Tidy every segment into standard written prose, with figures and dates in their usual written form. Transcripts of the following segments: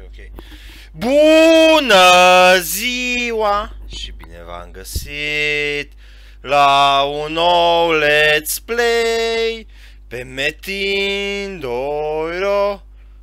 ok. Bună ziua și bine v-am găsit la un nou Let's Play pe Metindoiro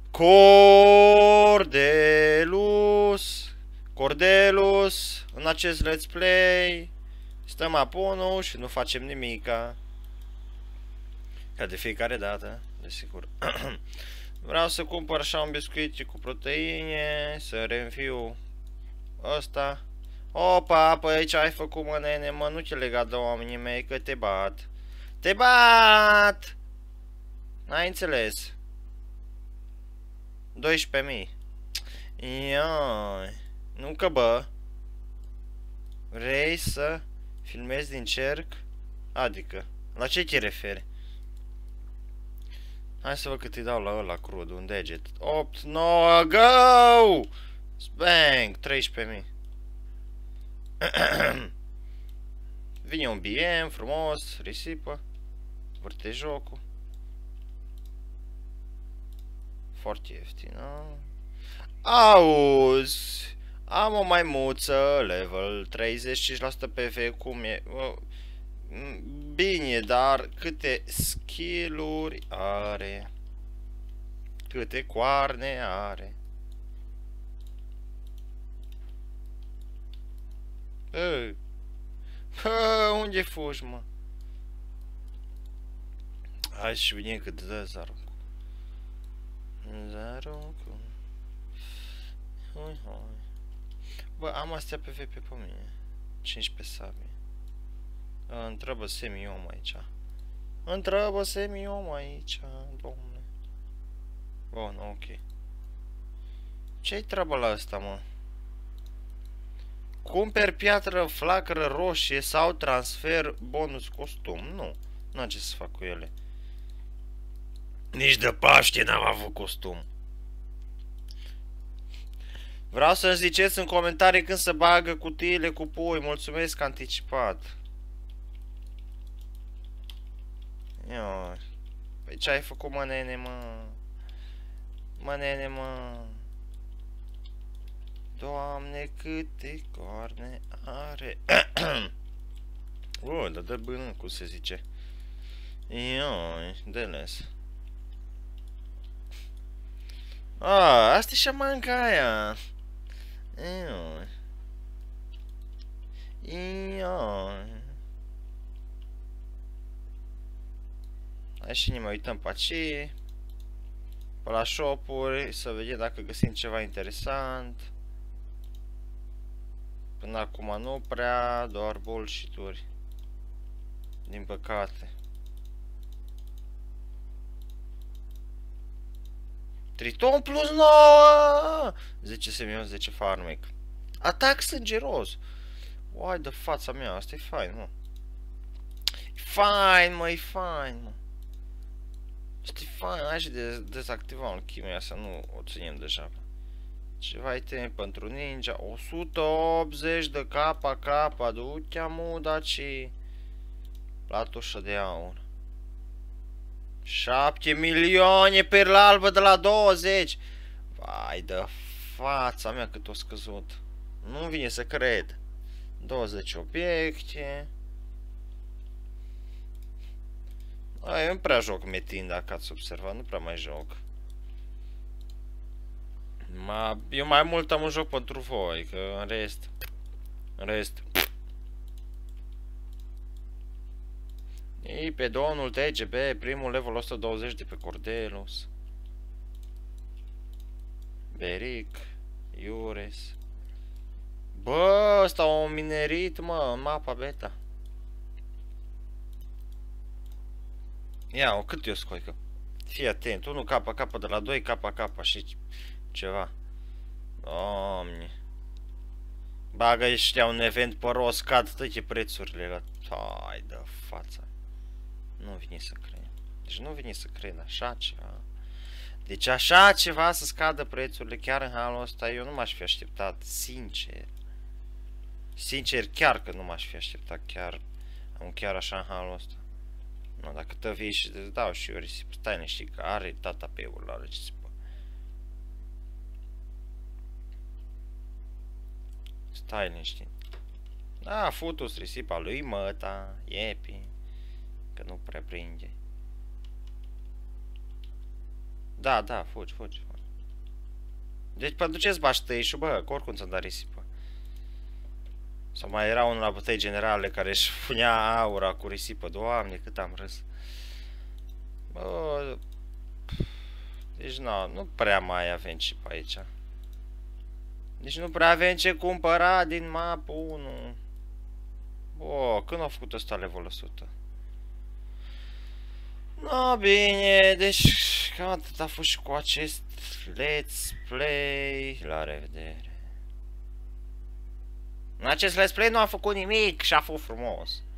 Cordelus. În acest Let's Play stăm aponu și nu facem nimica, ca de fiecare dată, desigur. Vreau să cumpăr așa un biscuit cu proteine, să reînfiu ăsta. Opa, păi aici ai făcut, mă, nene, mă, nu te lega de oamenii mei, că te bat. Te bat! N-ai înțeles? 12.000. Ioi. Nu că, bă. Vrei să filmezi din cerc? Adică, la ce te referi? Hai să văd cât îi dau la ăla crud, un deget. 8, 9, go! Bang, 13.000. Vine un BM frumos, risipă. Vârte jocul. Foarte ieftin, a? Auzi! Am o maimuță, level 35% PV, cum e? Bine, dar câte skill-uri are? Câte coarne are? Unde fugi, mă? Hai și vine cât dă Zaruncu. Zaruncu. Hoi, hoi. Bă, am astea pe VP pe mine. 15 sabi. Întreabă semi-om aici. Întreabă semi-om aici, domne. Bun, ok. Ce-i treaba la asta, mă? Cumperi piatră, flacără roșie sau transfer bonus costum. Nu, n-am ce să fac cu ele. Nici de Paște n-am avut costum. Vreau să-mi ziceți în comentarii când se bagă cutiile cu pui. Mulțumesc anticipat. Ioi. Păi ce ai făcut, mă, nene, mă? Mă, nene, mă. Doamne, câte coarne are. Dar dă bână, cum se zice. Ioi, de-les. Asta e șamanca aia. Ioi. Ioi. Hai și ne mai uităm pe aici. Pe la shop-uri, să vedem dacă găsim ceva interesant. Până acum nu prea, doar bullshit-uri. Din păcate. Triton plus 9! 10 semion, 10 farmec. Atac sângeros! Uai de fața mea, asta e fain, mă. E fain, mă, e fain, mă. Asta e fain, hai și dezactivăm chimia să nu o ținem deja. Ceva item pentru ninja, 180 de KK, du-te mudaci. Platușă de aur. 7 milioane perla albă de la 20. Vai de fața mea cât o scăzut. Nu vine să cred. 20 obiecte. Eu nu prea joc Metin, dacă ați observat, nu prea mai joc. Eu mai mult am un joc pentru voi, că în rest. Ei, pe domnul TGB, primul level 120 de pe Cordelus. Beric, Iures. Bă, ăsta o minerit, mă, în mapa beta. Ia-o, cât eu scoică? Fii atent, 1 KK de la 2 KK și ceva. Doamne. Bagă ăștia un event pe rost, scad toate prețurile la... Hai de fața. Nu vine să cred. Deci nu vine să cred așa ceva. Deci așa ceva să scadă prețurile chiar în halul ăsta, eu nu m-aș fi așteptat, sincer. Sincer, chiar că nu m-aș fi așteptat chiar așa în halul ăsta. Nu, dacă te vii și îți dau și eu risipă, stai niște că are tata pe ul ăla, ce țipă. Stai liniștit. Da, futu-ți risipa lui măta, iepi. Că nu prea prinde. Da, da, fugi, fugi, fugi. Deci, pă, duceți baștăișul, bă, că oricum ți-am dat risipă. Sau mai era unul la bătăi generale care își punea aura cu risipă. Doamne, cât am râs. Bă, deci nu prea mai avem și pe aici. Deci nu prea avem ce cumpăra din map 1. Bă, când a făcut ăsta level 100? No, bine, deci cam atât a fost și cu acest Let's Play. La revedere. În acest Let's Play nu am făcut nimic și a fost frumos.